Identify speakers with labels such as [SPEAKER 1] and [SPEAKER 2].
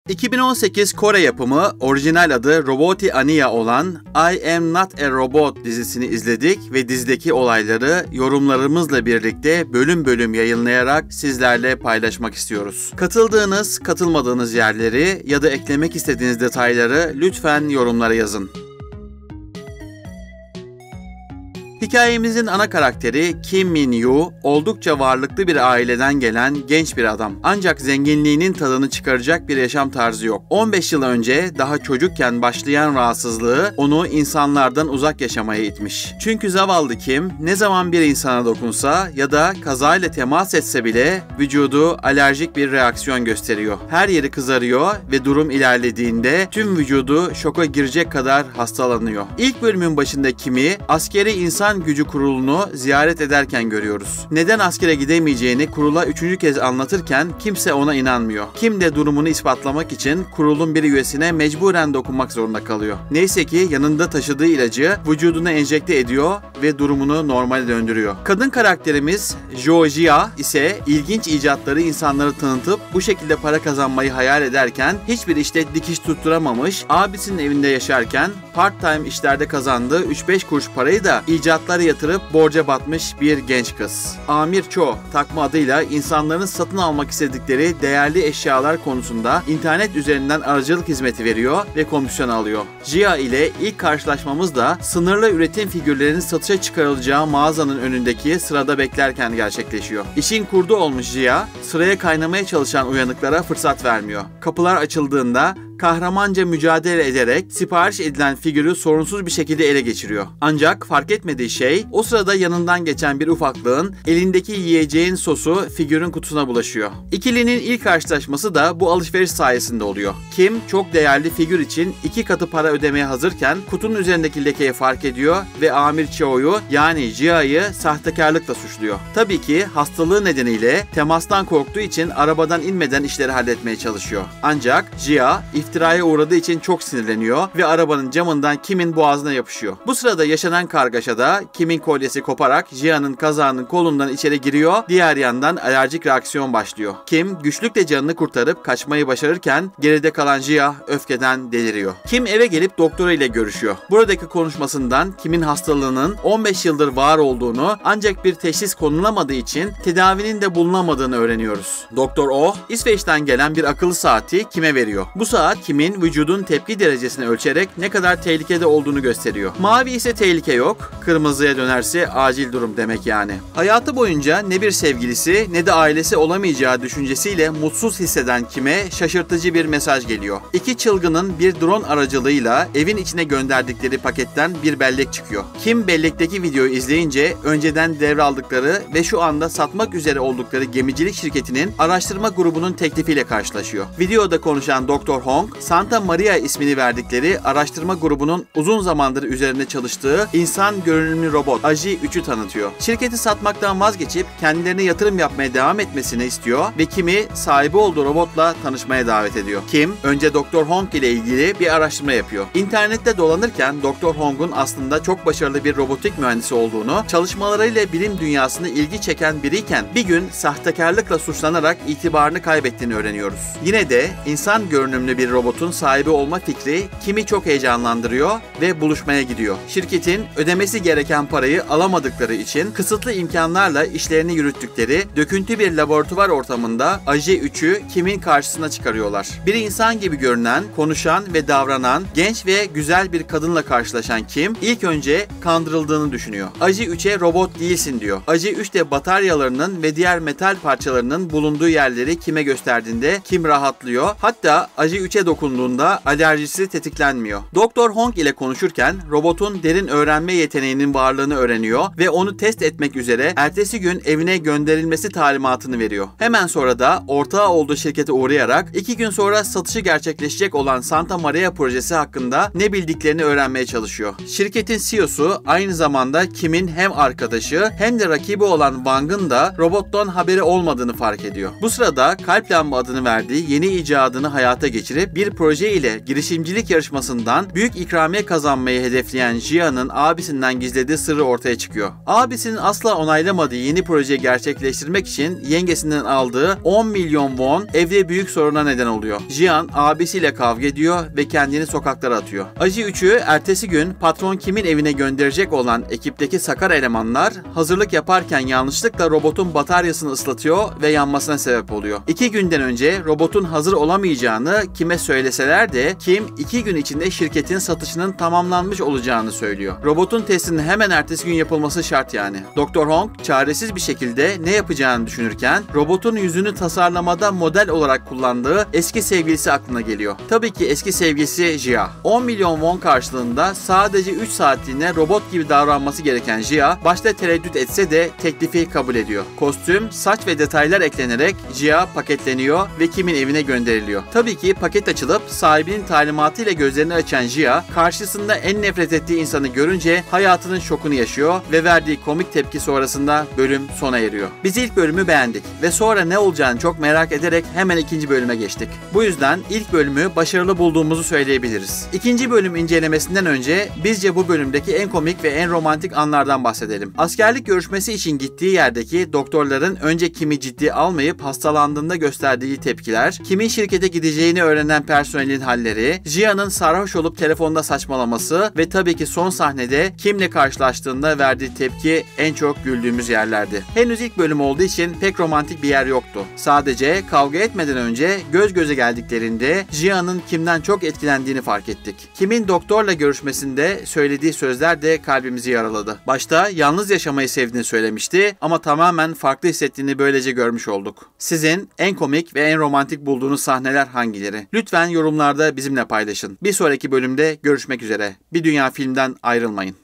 [SPEAKER 1] 2018 Kore yapımı, orijinal adı Roboti Ania olan I Am Not a Robot dizisini izledik ve dizideki olayları yorumlarımızla birlikte bölüm bölüm yayınlayarak sizlerle paylaşmak istiyoruz. Katıldığınız, katılmadığınız yerleri ya da eklemek istediğiniz detayları lütfen yorumlara yazın. Hikayemizin ana karakteri Kim Min-yu, oldukça varlıklı bir aileden gelen genç bir adam. Ancak zenginliğinin tadını çıkaracak bir yaşam tarzı yok. 15 yıl önce daha çocukken başlayan rahatsızlığı onu insanlardan uzak yaşamaya itmiş. Çünkü zavallı Kim ne zaman bir insana dokunsa ya da kazayla temas etse bile vücudu alerjik bir reaksiyon gösteriyor. Her yeri kızarıyor ve durum ilerlediğinde tüm vücudu şoka girecek kadar hastalanıyor. İlk bölümün başında Kim'i askeri insan gücü kurulunu ziyaret ederken görüyoruz. Neden askere gidemeyeceğini kurula 3. kez anlatırken kimse ona inanmıyor. Kim de durumunu ispatlamak için kurulun bir üyesine mecburen dokunmak zorunda kalıyor. Neyse ki yanında taşıdığı ilacı vücuduna enjekte ediyor ve durumunu normale döndürüyor. Kadın karakterimiz Jo Jia ise ilginç icatları insanlara tanıtıp bu şekilde para kazanmayı hayal ederken hiçbir işte dikiş tutturamamış, abisinin evinde yaşarken part-time işlerde kazandığı 3-5 kuruş parayı da icatlara yatırıp borca batmış bir genç kız. Amir Cho takma adıyla insanların satın almak istedikleri değerli eşyalar konusunda internet üzerinden aracılık hizmeti veriyor ve komisyon alıyor. Jia ile ilk karşılaşmamız da sınırlı üretim figürlerinin satışa çıkarılacağı mağazanın önündeki sırada beklerken gerçekleşiyor. İşin kurdu olmuş Jia, sıraya kaynamaya çalışan uyanıklara fırsat vermiyor. Kapılar açıldığında kahramanca mücadele ederek sipariş edilen figürü sorunsuz bir şekilde ele geçiriyor. Ancak fark etmediği şey o sırada yanından geçen bir ufaklığın elindeki yiyeceğin sosu figürün kutusuna bulaşıyor. İkilinin ilk karşılaşması da bu alışveriş sayesinde oluyor. Kim çok değerli figür için 2 katı para ödemeye hazırken kutunun üzerindeki lekeyi fark ediyor ve Amir Cho'yu yani Jia'yı sahtekarlıkla suçluyor. Tabii ki hastalığı nedeniyle temastan korktuğu için arabadan inmeden işleri halletmeye çalışıyor. Ancak Jia iftiraya uğradığı için çok sinirleniyor ve arabanın camından Kim'in boğazına yapışıyor. Bu sırada yaşanan kargaşada Kim'in kolyesi koparak Jia'nın kazağının kolundan içeri giriyor, diğer yandan alerjik reaksiyon başlıyor. Kim güçlükle canını kurtarıp kaçmayı başarırken geride kalan Jia öfkeden deliriyor. Kim eve gelip doktoru ile görüşüyor. Buradaki konuşmasından Kim'in hastalığının 15 yıldır var olduğunu ancak bir teşhis konulamadığı için tedavinin de bulunamadığını öğreniyoruz. Doktor Oh, İsveç'ten gelen bir akıllı saati Kim'e veriyor. Bu saat Kim'in vücudun tepki derecesini ölçerek ne kadar tehlikede olduğunu gösteriyor. Mavi ise tehlike yok, kırmızıya dönerse acil durum demek yani. Hayatı boyunca ne bir sevgilisi ne de ailesi olamayacağı düşüncesiyle mutsuz hisseden Kim'e şaşırtıcı bir mesaj geliyor. 2 çılgının bir drone aracılığıyla evin içine gönderdikleri paketten bir bellek çıkıyor. Kim bellekteki videoyu izleyince önceden devraldıkları ve şu anda satmak üzere oldukları gemicilik şirketinin araştırma grubunun teklifiyle karşılaşıyor. Videoda konuşan Dr. Hong, Santa Maria ismini verdikleri araştırma grubunun uzun zamandır üzerinde çalıştığı insan görünümlü robot AJ-3'ü tanıtıyor. Şirketi satmaktan vazgeçip kendilerine yatırım yapmaya devam etmesini istiyor ve Kim'i sahibi olduğu robotla tanışmaya davet ediyor. Kim, önce Dr. Hong ile ilgili bir araştırma yapıyor. İnternette dolanırken Dr. Hong'un aslında çok başarılı bir robotik mühendisi olduğunu, çalışmalarıyla bilim dünyasında ilgi çeken biriyken bir gün sahtekarlıkla suçlanarak itibarını kaybettiğini öğreniyoruz. Yine de insan görünümlü bir robotun sahibi olma fikri Kim'i çok heyecanlandırıyor ve buluşmaya gidiyor. Şirketin ödemesi gereken parayı alamadıkları için kısıtlı imkanlarla işlerini yürüttükleri döküntü bir laboratuvar ortamında AJ-3'ü Kim'in karşısına çıkarıyorlar. Bir insan gibi görünen, konuşan ve davranan genç ve güzel bir kadınla karşılaşan Kim ilk önce kandırıldığını düşünüyor. AJ-3'e robot değilsin diyor. AJ-3 de bataryalarının ve diğer metal parçalarının bulunduğu yerleri Kim'e gösterdiğinde Kim rahatlıyor. Hatta AJ-3'e dokunduğunda alerjisi tetiklenmiyor. Dr. Hong ile konuşurken robotun derin öğrenme yeteneğinin varlığını öğreniyor ve onu test etmek üzere ertesi gün evine gönderilmesi talimatını veriyor. Hemen sonra da ortağı olduğu şirkete uğrayarak 2 gün sonra satışı gerçekleşecek olan Santa Maria projesi hakkında ne bildiklerini öğrenmeye çalışıyor. Şirketin CEO'su aynı zamanda Kim'in hem arkadaşı hem de rakibi olan Wang'ın da robottan haberi olmadığını fark ediyor. Bu sırada kalp lamba adını verdiği yeni icadını hayata geçirip yaptığı bir proje ile girişimcilik yarışmasından büyük ikramiye kazanmayı hedefleyen Jia'nın abisinden gizlediği sırrı ortaya çıkıyor. Abisinin asla onaylamadığı yeni projeyi gerçekleştirmek için yengesinden aldığı 10 milyon won evde büyük soruna neden oluyor. Jian abisiyle kavga ediyor ve kendini sokaklara atıyor. Acı 3'ü ertesi gün patron Kim'in evine gönderecek olan ekipteki sakar elemanlar hazırlık yaparken yanlışlıkla robotun bataryasını ıslatıyor ve yanmasına sebep oluyor. 2 günden önce robotun hazır olamayacağını Kim'e söyleseler de Kim 2 gün içinde şirketin satışının tamamlanmış olacağını söylüyor. Robotun testinin hemen ertesi gün yapılması şart yani. Dr. Hong çaresiz bir şekilde ne yapacağını düşünürken robotun yüzünü tasarlamada model olarak kullandığı eski sevgilisi aklına geliyor. Tabii ki eski sevgilisi Jia. 10 milyon won karşılığında sadece 3 saatliğine robot gibi davranması gereken Jia başta tereddüt etse de teklifi kabul ediyor. Kostüm, saç ve detaylar eklenerek Jia paketleniyor ve Kim'in evine gönderiliyor. Tabii ki paket açılıp sahibinin talimatıyla gözlerini açan Jia karşısında en nefret ettiği insanı görünce hayatının şokunu yaşıyor ve verdiği komik tepki sonrasında bölüm sona eriyor. Biz ilk bölümü beğendik ve sonra ne olacağını çok merak ederek hemen ikinci bölüme geçtik. Bu yüzden ilk bölümü başarılı bulduğumuzu söyleyebiliriz. İkinci bölüm incelemesinden önce bizce bu bölümdeki en komik ve en romantik anlardan bahsedelim. Askerlik görüşmesi için gittiği yerdeki doktorların önce Kim'i ciddiye almayıp hastalandığında gösterdiği tepkiler, Kim'in şirkete gideceğini öğrenen personelin halleri, Jia'nın sarhoş olup telefonda saçmalaması ve tabii ki son sahnede Kim'le karşılaştığında verdiği tepki en çok güldüğümüz yerlerdi. Henüz ilk bölüm olduğu için pek romantik bir yer yoktu. Sadece kavga etmeden önce göz göze geldiklerinde Jia'nın Kim'den çok etkilendiğini fark ettik. Kim'in doktorla görüşmesinde söylediği sözler de kalbimizi yaraladı. Başta yalnız yaşamayı sevdiğini söylemişti ama tamamen farklı hissettiğini böylece görmüş olduk. Sizin en komik ve en romantik bulduğunuz sahneler hangileri? Lütfen yorumlarda bizimle paylaşın. Bir sonraki bölümde görüşmek üzere. Bir Dünya Film'den ayrılmayın.